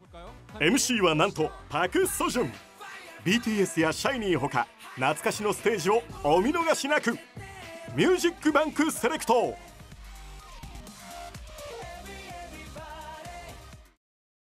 MC はなんとパク・ソジュン。 BTS やシャイニーほか懐かしのステージをお見逃しなく。ミュージックバンクセレクト。